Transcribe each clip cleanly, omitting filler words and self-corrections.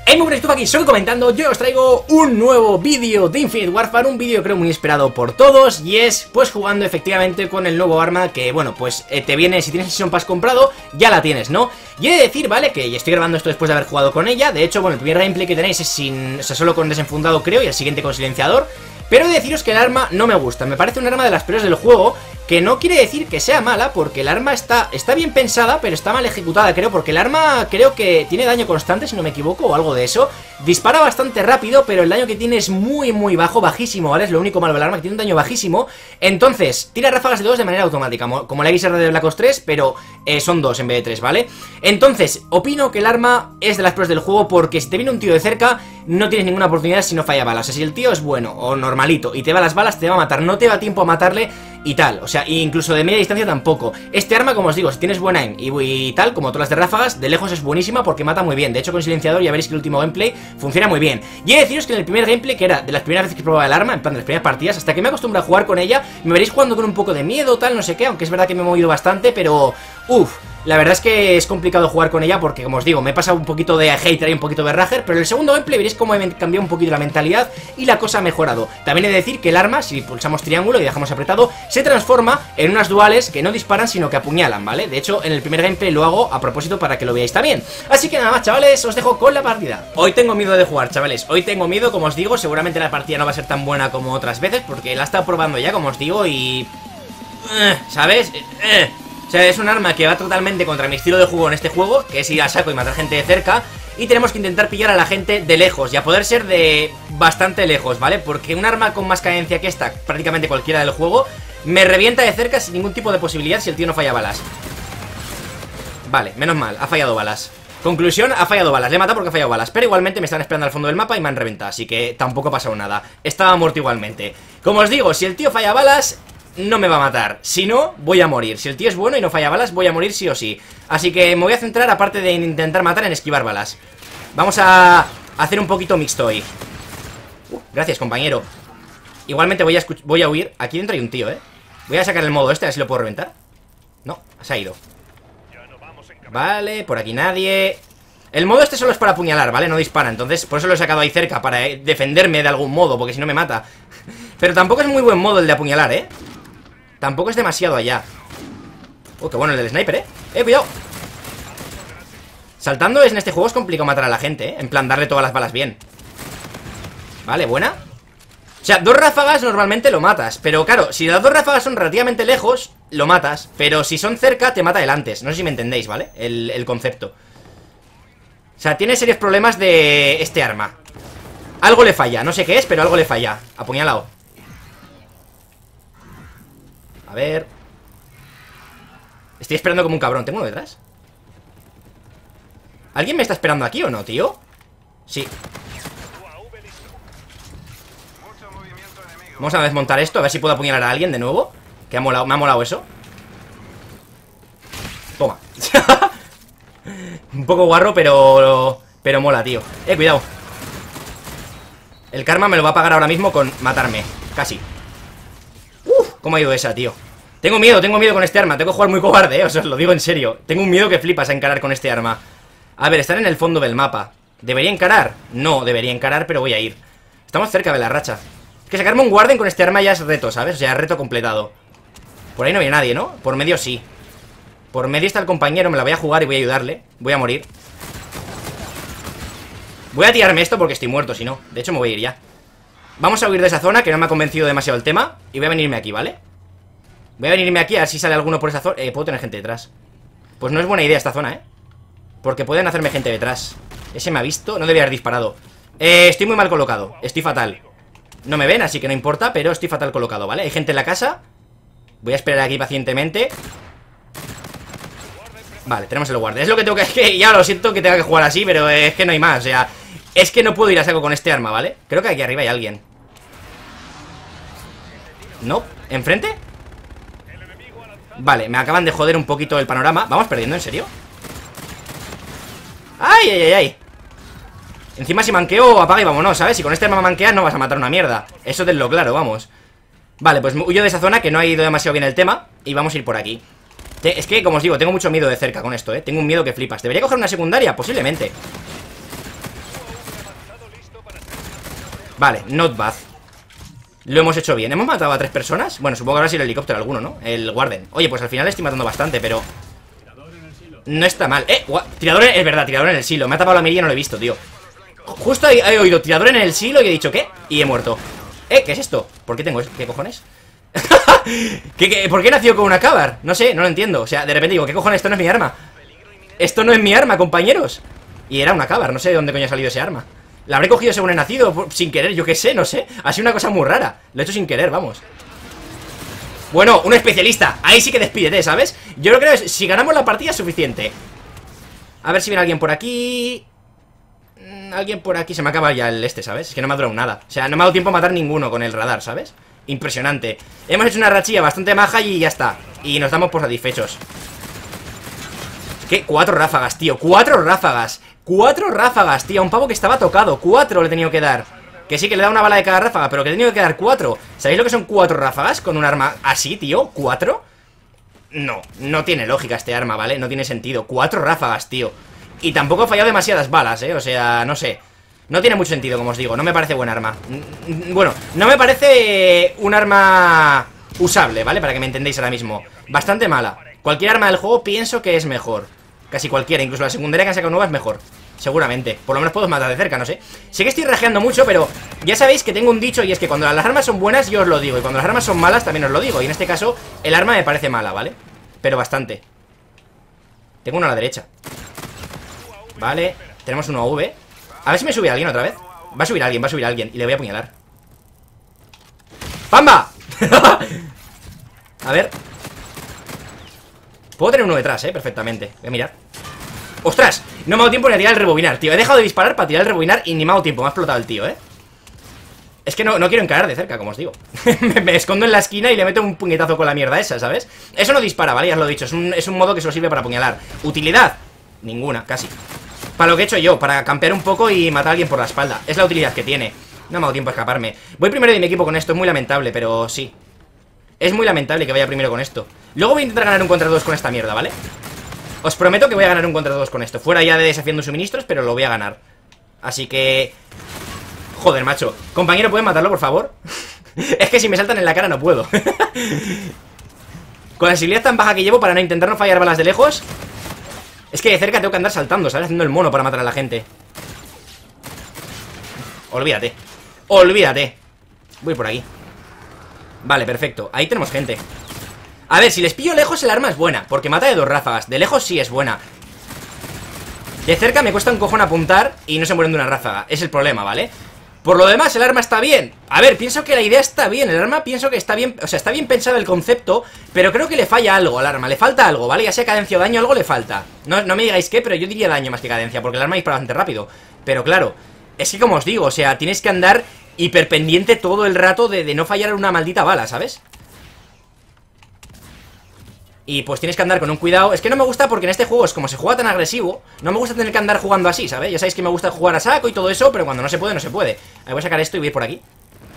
Hey, muy buenas, aquí soy comentando. Yo os traigo un nuevo vídeo de Infinite Warfare, un vídeo creo muy esperado por todos, y es pues jugando efectivamente con el nuevo arma que, bueno, pues te viene, si tienes el Season Pass comprado, ya la tienes, ¿no? Y he de decir, ¿vale? Que estoy grabando esto después de haber jugado con ella. De hecho, bueno, el primer gameplay que tenéis es sin, o sea, solo con desenfundado creo, y el siguiente con silenciador. Pero he de deciros que el arma no me gusta, me parece un arma de las peores del juego, que no quiere decir que sea mala, porque el arma está bien pensada, pero está mal ejecutada, creo, porque el arma creo que tiene daño constante, si no me equivoco, o algo de eso. Dispara bastante rápido, pero el daño que tiene es muy bajo, bajísimo, ¿vale? Es lo único malo del arma, que tiene un daño bajísimo. Entonces, tira ráfagas de 2 de manera automática, como la XR de Black Ops 3, pero son 2 en vez de 3, ¿vale? Entonces, opino que el arma es de las peores del juego, porque si te viene un tío de cerca, no tienes ninguna oportunidad si no falla balas. O sea, si el tío es bueno o normalito y te va las balas, te va a matar, no te va tiempo a matarle y tal, o sea, incluso de media distancia tampoco. Este arma, como os digo, si tienes buen aim y tal, como todas las de ráfagas, de lejos es buenísima porque mata muy bien. De hecho, con silenciador ya veréis que el último gameplay funciona muy bien. Y he de deciros que en el primer gameplay, que era de las primeras veces que probaba el arma, en plan de las primeras partidas, hasta que me acostumbré a jugar con ella, me veréis jugando con un poco de miedo, tal, no sé qué, aunque es verdad que me he movido bastante, pero la verdad es que es complicado jugar con ella porque, como os digo, me he pasado un poquito de hater y un poquito de rager, pero en el segundo gameplay veréis cómo he cambiado un poquito la mentalidad y la cosa ha mejorado. También he de decir que el arma, si pulsamos triángulo y dejamos apretado, se transforma en unas duales que no disparan sino que apuñalan, ¿vale? De hecho, en el primer gameplay lo hago a propósito para que lo veáis también. Así que nada más, chavales, os dejo con la partida. Hoy tengo miedo de jugar, chavales, hoy tengo miedo, como os digo, seguramente la partida no va a ser tan buena como otras veces porque la he estado probando ya, como os digo, y... ¿sabes? O sea, es un arma que va totalmente contra mi estilo de juego en este juego, que es ir a saco y matar gente de cerca. Y tenemos que intentar pillar a la gente de lejos, y a poder ser de bastante lejos, ¿vale? Porque un arma con más cadencia que esta, prácticamente cualquiera del juego, me revienta de cerca sin ningún tipo de posibilidad si el tío no falla balas. Vale, menos mal, ha fallado balas. Conclusión, ha fallado balas, le he matado porque ha fallado balas. Pero igualmente me están esperando al fondo del mapa y me han reventado, así que tampoco ha pasado nada. Estaba muerto igualmente. Como os digo, si el tío falla balas, no me va a matar, si no, voy a morir. Si el tío es bueno y no falla balas, voy a morir sí o sí. Así que me voy a centrar, aparte de intentar matar, en esquivar balas. Vamos a hacer un poquito mixto hoy. Gracias, compañero. Igualmente voy a huir. Aquí dentro hay un tío, Voy a sacar el modo este, a ver si lo puedo reventar. No, se ha ido. Vale, por aquí nadie. El modo este solo es para apuñalar, ¿vale? No dispara, entonces por eso lo he sacado ahí cerca, para defenderme de algún modo, porque si no me mata. Pero tampoco es muy buen modo el de apuñalar, Tampoco es demasiado allá. Qué bueno el del sniper, cuidado. Saltando en este juego es complicado matar a la gente, En plan, darle todas las balas bien. Vale, buena. O sea, 2 ráfagas normalmente lo matas. Pero claro, si las 2 ráfagas son relativamente lejos, lo matas. Pero si son cerca, te mata el antes. No sé si me entendéis, ¿vale? El concepto. O sea, tiene serios problemas de este arma. Algo le falla, no sé qué es, pero algo le falla. Apuñalado. A ver. Estoy esperando como un cabrón. ¿Tengo uno detrás? ¿Alguien me está esperando aquí o no, tío? Sí. Vamos a desmontar esto, a ver si puedo apuñalar a alguien de nuevo. Que me ha molado eso. Toma. Un poco guarro, pero mola, tío. Cuidado. El karma me lo va a pagar ahora mismo con matarme. Casi. ¿Cómo ha ido esa, tío? Tengo miedo con este arma. Tengo que jugar muy cobarde, O sea, os lo digo en serio. Tengo un miedo que flipas a encarar con este arma. A ver, están en el fondo del mapa. ¿Debería encarar? No, debería encarar, pero voy a ir. Estamos cerca de la racha. Es que sacarme un guarden con este arma ya es reto, ¿sabes? O sea, reto completado. Por ahí no hay nadie, ¿no? Por medio sí. Por medio está el compañero, me la voy a jugar y voy a ayudarle. Voy a morir. Voy a tirarme esto porque estoy muerto, si no. De hecho, me voy a ir ya. Vamos a huir de esa zona, que no me ha convencido demasiado el tema. Y voy a venirme aquí, ¿vale? Voy a venirme aquí a ver si sale alguno por esa zona. Puedo tener gente detrás. Pues no es buena idea esta zona, porque pueden hacerme gente detrás. Ese me ha visto, no debería haber disparado. Estoy muy mal colocado, estoy fatal. No me ven, así que no importa, pero estoy fatal colocado, ¿vale? Hay gente en la casa. Voy a esperar aquí pacientemente. Vale, tenemos el guardia. Es lo que tengo que... Es que ya lo siento que tenga que jugar así, pero es que no hay más, o sea... Es que no puedo ir a saco con este arma, ¿vale? Creo que aquí arriba hay alguien. ¿No? ¿Enfrente? Vale, me acaban de joder un poquito el panorama. ¿Vamos perdiendo, en serio? ¡Ay, ay, ay, ay! Encima si manqueo, apaga y vámonos, ¿sabes? Si con este arma manqueas no vas a matar una mierda. Eso tenlo claro, vamos. Vale, pues huyo de esa zona que no ha ido demasiado bien el tema. Y vamos a ir por aquí. Es que, como os digo, tengo mucho miedo de cerca con esto, Tengo un miedo que flipas. ¿Debería coger una secundaria? Posiblemente. Vale, not bad. Lo hemos hecho bien. ¿Hemos matado a 3 personas? Bueno, supongo que habrá sido el helicóptero alguno, ¿no? El Warden. Oye, pues al final estoy matando bastante, pero... no está mal. Tirador es verdad, tirador en el silo. Me ha tapado la mirilla y no lo he visto, tío. Justo he oído tirador en el silo y he dicho, ¿qué? Y he muerto. ¿Qué es esto? ¿Por qué tengo eso? ¿Qué cojones? ¿Por qué he nacido con una cavar? No sé, no lo entiendo. O sea, de repente digo, ¿qué cojones? Esto no es mi arma. Esto no es mi arma, compañeros. Y era una cavar, no sé de dónde coño ha salido ese arma. La habré cogido según he nacido, sin querer, yo qué sé, no sé. Ha sido una cosa muy rara. Lo he hecho sin querer, vamos. Bueno, un especialista. Ahí sí que despídete, ¿sabes? Yo creo que si ganamos la partida es suficiente. A ver si viene alguien por aquí. Alguien por aquí. Se me acaba ya el ¿sabes? Es que no me ha durado nada. O sea, no me ha dado tiempo a matar ninguno con el radar, ¿sabes? Impresionante. Hemos hecho una rachilla bastante maja y ya está. Y nos damos por satisfechos. ¿Qué? 4 ráfagas, tío. 4 ráfagas. 4 ráfagas, tío. Un pavo que estaba tocado. 4 le he tenido que dar. Que sí, que le da una bala de cada ráfaga, pero que he tenido que dar 4. ¿Sabéis lo que son 4 ráfagas con un arma así, tío? ¿4? No, no tiene lógica este arma, ¿vale? No tiene sentido. 4 ráfagas, tío. Y tampoco he fallado demasiadas balas, O sea, no sé. No tiene mucho sentido, como os digo. No me parece buen arma. Bueno, no me parece un arma usable, ¿vale? Para que me entendáis ahora mismo. Bastante mala. Cualquier arma del juego pienso que es mejor. Casi cualquiera, incluso la secundaria que han sacado nueva es mejor. Seguramente, por lo menos puedo matar de cerca, no sé. Sé que estoy rajeando mucho, pero ya sabéis que tengo un dicho y es que cuando las armas son buenas yo os lo digo. Y cuando las armas son malas también os lo digo. Y en este caso, el arma me parece mala, ¿vale? Pero bastante. Tengo uno a la derecha. Vale, tenemos uno AV. A ver si me sube alguien otra vez. Va a subir alguien y le voy a apuñalar. ¡Pamba! A ver. Puedo tener uno detrás, perfectamente. Voy a mirar. ¡Ostras! No me ha dado tiempo ni a tirar el rebobinar, tío. He dejado de disparar para tirar el rebobinar y ni me ha dado tiempo. Me ha explotado el tío, Es que no quiero encarar de cerca, como os digo. Me escondo en la esquina y le meto un puñetazo con la mierda esa, ¿sabes? Eso no dispara, ¿vale? Ya os lo he dicho. Es un modo que solo sirve para apuñalar. ¿Utilidad? Ninguna, casi. Para lo que he hecho yo, para campear un poco y matar a alguien por la espalda. Es la utilidad que tiene. No me ha dado tiempo a escaparme. Voy primero de mi equipo con esto, es muy lamentable, pero sí. Es muy lamentable que vaya primero con esto. Luego voy a intentar ganar un contra 2 con esta mierda, ¿vale? Os prometo que voy a ganar un contra 2 con esto. Fuera ya de desafiando suministros, pero lo voy a ganar. Así que... joder, macho. Compañero, ¿puedes matarlo, por favor? Es que si me saltan en la cara no puedo. Con la sensibilidad tan baja que llevo para no intentar no fallar balas de lejos. Es que de cerca tengo que andar saltando, ¿sabes? Haciendo el mono para matar a la gente. Olvídate. Olvídate. Voy por aquí. Vale, perfecto. Ahí tenemos gente. A ver, si les pillo lejos el arma es buena, porque mata de 2 ráfagas. De lejos sí es buena. De cerca me cuesta un cojón apuntar y no se mueren de una ráfaga. Es el problema, ¿vale? Por lo demás, el arma está bien. A ver, pienso que la idea está bien. El arma pienso que está bien, o sea, está bien pensado el concepto, pero creo que le falla algo al arma. Le falta algo, ¿vale? Ya sea cadencia o daño, algo le falta. No me digáis qué, pero yo diría daño más que cadencia, porque el arma dispara bastante rápido. Pero claro, es que como os digo, o sea, tienes que andar hiperpendiente todo el rato de no fallar una maldita bala, ¿sabes? Y pues tienes que andar con un cuidado. Es que no me gusta porque en este juego es como se juega tan agresivo. No me gusta tener que andar jugando así, ¿sabes? Ya sabéis que me gusta jugar a saco y todo eso, pero cuando no se puede, no se puede. Ahí voy a sacar esto y voy a ir por aquí.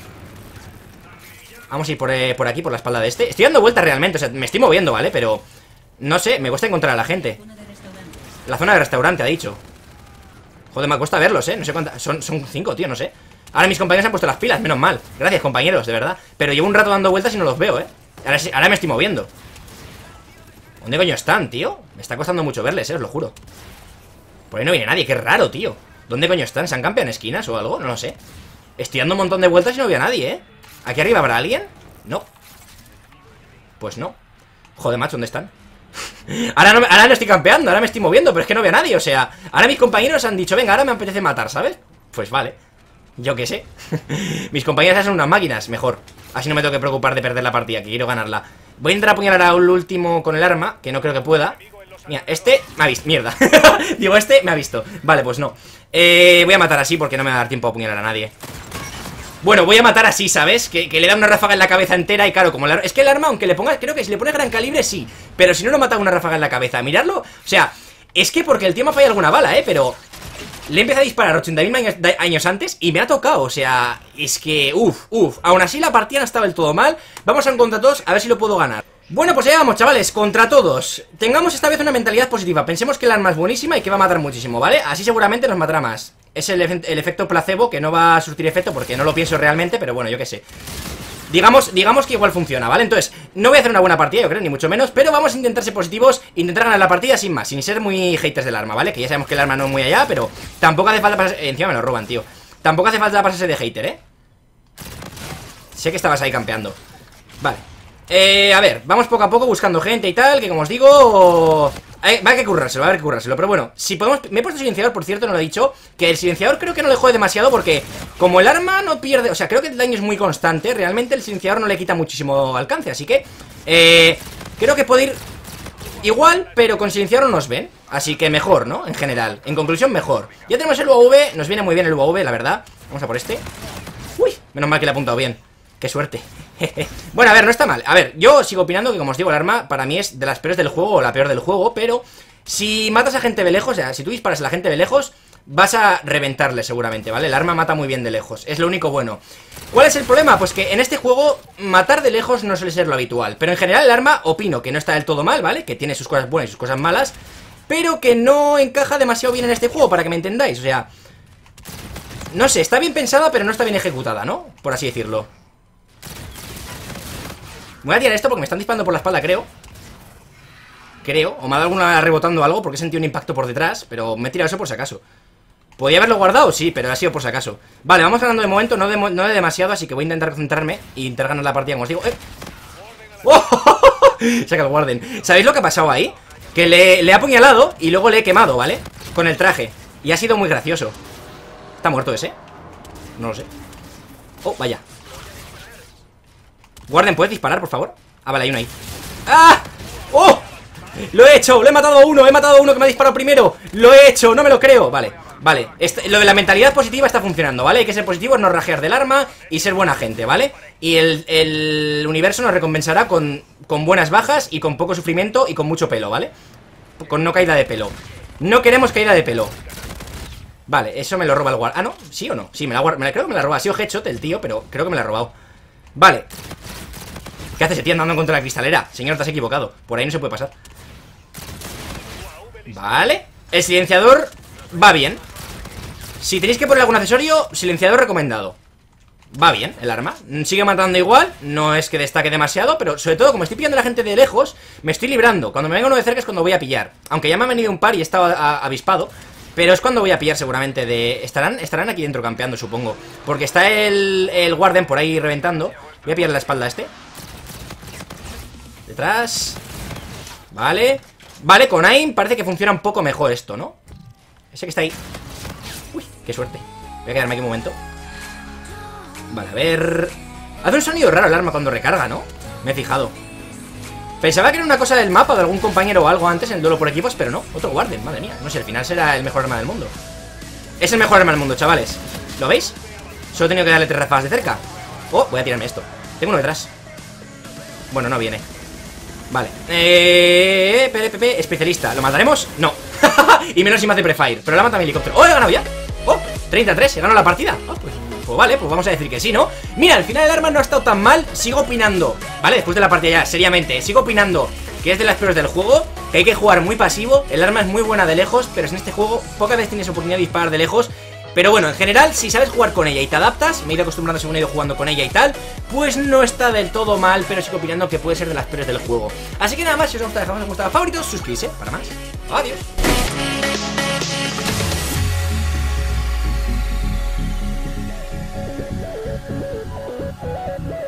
Vamos a ir por aquí, por la espalda de este. Estoy dando vueltas realmente, o sea, me estoy moviendo, ¿vale? Pero, no sé, me cuesta encontrar a la gente. La zona de restaurante, ha dicho. Joder, me cuesta verlos, no sé cuántas. Son 5, tío, no sé. Ahora mis compañeros han puesto las pilas, menos mal. Gracias, compañeros, de verdad. Pero llevo un rato dando vueltas y no los veo, Ahora me estoy moviendo. ¿Dónde coño están, tío? Me está costando mucho verles, os lo juro. Por ahí no viene nadie, qué raro, tío. ¿Dónde coño están? ¿Se han campeado en esquinas o algo? No lo sé. Estoy dando un montón de vueltas y no veo a nadie, ¿Aquí arriba habrá alguien? No. Pues no. Joder, macho, ¿dónde están? Ahora no estoy campeando, ahora me estoy moviendo, pero es que no veo a nadie, o sea, ahora mis compañeros han dicho, venga, ahora me apetece matar, ¿sabes? Pues vale. Yo qué sé. Mis compañeras son unas máquinas, mejor. Así no me tengo que preocupar de perder la partida, que quiero ganarla. Voy a intentar apuñalar al último con el arma, que no creo que pueda. Mira, este me ha visto, mierda. Digo, este me ha visto. Vale, pues no. Voy a matar así porque no me va a dar tiempo a apuñalar a nadie. Bueno, voy a matar así, ¿sabes? Que le da una ráfaga en la cabeza entera y claro, como es que el arma, aunque le pongas, creo que si le pones gran calibre, sí. Pero si no lo mata una ráfaga en la cabeza, miradlo. O sea, es que porque el tío me ha fallado alguna bala, pero... le he empezado a disparar 80.000 años antes y me ha tocado, o sea, es que, aún así la partida no estaba del todo mal. Vamos a un contra todos, a ver si lo puedo ganar. Bueno, pues allá vamos, chavales, contra todos. Tengamos esta vez una mentalidad positiva. Pensemos que el arma es buenísima y que va a matar muchísimo, ¿vale? Así seguramente nos matará más. Es el efecto placebo, que no va a surtir efecto porque no lo pienso realmente, pero bueno, yo qué sé. Digamos que igual funciona, ¿vale? Entonces, no voy a hacer una buena partida, yo creo, ni mucho menos, pero vamos a intentar ser positivos, intentar ganar la partida sin más, sin ser muy haters del arma, ¿vale? Que ya sabemos que el arma no es muy allá, pero tampoco hace falta pasarse... Encima me lo roban, tío. Tampoco hace falta pasarse de hater, ¿eh? Sé que estabas ahí campeando. Vale. A ver, vamos poco a poco buscando gente y tal, que como os digo... va a haber que currárselo, pero bueno, si podemos... Me he puesto silenciador, por cierto, no lo he dicho, que el silenciador creo que no le jode demasiado porque como el arma no pierde... O sea, creo que el daño es muy constante, realmente el silenciador no le quita muchísimo alcance, así que... creo que puede ir igual, pero con silenciador no nos ven, así que mejor, ¿no? En general, en conclusión, mejor. Ya tenemos el UAV, nos viene muy bien el UAV, la verdad. Vamos a por este. Uy, menos mal que le he apuntado bien. Qué suerte. Bueno, a ver, no está mal. A ver, yo sigo opinando que, como os digo, el arma para mí es de las peores del juego o la peor del juego, pero si matas a gente de lejos, o sea, si tú disparas a la gente de lejos, vas a reventarle seguramente, ¿vale? El arma mata muy bien de lejos, es lo único bueno. ¿Cuál es el problema? Pues que en este juego matar de lejos no suele ser lo habitual, pero en general el arma opino que no está del todo mal, ¿vale? Que tiene sus cosas buenas y sus cosas malas, pero que no encaja demasiado bien en este juego, para que me entendáis, o sea... No sé, está bien pensada, pero no está bien ejecutada, ¿no? Por así decirlo. Voy a tirar esto porque me están disparando por la espalda, creo. O me ha dado alguna rebotando algo porque he sentido un impacto por detrás. Pero me he tirado eso por si acaso. ¿Podría haberlo guardado? Sí, pero ha sido por si acaso. Vale, vamos ganando de momento, no de demasiado. Así que voy a intentar concentrarme e intentar ganar la partida, como os digo. ¡Oh! Saca el Warden. ¿Sabéis lo que ha pasado ahí? Que le he apuñalado y luego le he quemado, ¿vale? Con el traje. Y ha sido muy gracioso. ¿Está muerto ese? No lo sé. Oh, vaya. Warden, ¿puedes disparar, por favor? Ah, vale, hay uno ahí. ¡Ah! ¡Oh! ¡Lo he hecho! ¡Lo he matado a uno! ¡He matado a uno que me ha disparado primero! ¡Lo he hecho! ¡No me lo creo! Vale, vale. Lo de la mentalidad positiva está funcionando, ¿vale? Hay que ser positivos, no rajear del arma y ser buena gente, ¿vale? Y el universo nos recompensará con buenas bajas y con poco sufrimiento y con mucho pelo, ¿vale? Con no caída de pelo. No queremos caída de pelo. Vale, eso me lo roba el guard. Ah, ¿no? ¿Sí o no? Sí, creo que me la roba. Ha sido headshot el tío, pero creo que me la ha robado. Vale. ¿Qué hace ese tío andando contra la cristalera? Señor, te has equivocado. Por ahí no se puede pasar. Vale. El silenciador va bien. Si tenéis que poner algún accesorio, silenciador recomendado. Va bien el arma. Sigue matando igual. No es que destaque demasiado, pero sobre todo como estoy pillando a la gente de lejos, me estoy librando. Cuando me venga uno de cerca es cuando voy a pillar. Aunque ya me ha venido un par y he estado avispado, pero es cuando voy a pillar seguramente de... Estarán aquí dentro campeando, supongo. Porque está el Warden por ahí reventando. Voy a pillar la espalda a este. Detrás. Vale. Vale, con AIM parece que funciona un poco mejor esto, ¿no? Ese que está ahí. Uy, qué suerte. Voy a quedarme aquí un momento. Vale, a ver... Hace un sonido raro el arma cuando recarga, ¿no? Me he fijado. Pensaba que era una cosa del mapa, de algún compañero o algo antes en el duelo por equipos, pero no, otro Warden, madre mía. No sé, al final será el mejor arma del mundo. Es el mejor arma del mundo, chavales. ¿Lo veis? Solo he tenido que darle 3 ráfagas de cerca. Oh, voy a tirarme esto. Tengo uno detrás. Bueno, no viene. Vale. Especialista. ¿Lo mataremos? No. Y menos si me hace prefire. Pero la mata mi helicóptero. ¡Oh, he ganado ya! ¡Oh! 33, he ganado la partida. Oh, pues vale, pues vamos a decir que sí, ¿no? Mira, al final el arma no ha estado tan mal. Sigo opinando, ¿vale? Después de la partida ya, seriamente, sigo opinando que es de las peores del juego, que hay que jugar muy pasivo. El arma es muy buena de lejos, pero en este juego pocas veces tienes oportunidad de disparar de lejos. Pero bueno, en general, si sabes jugar con ella y te adaptas, me he ido acostumbrando según he ido jugando con ella y tal, pues no está del todo mal, pero sigo opinando que puede ser de las peores del juego. Así que nada más, si os gusta, dejadme un gustado, favoritos, suscribirse para más. Adiós.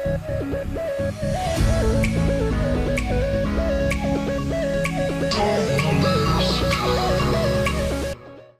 Oh.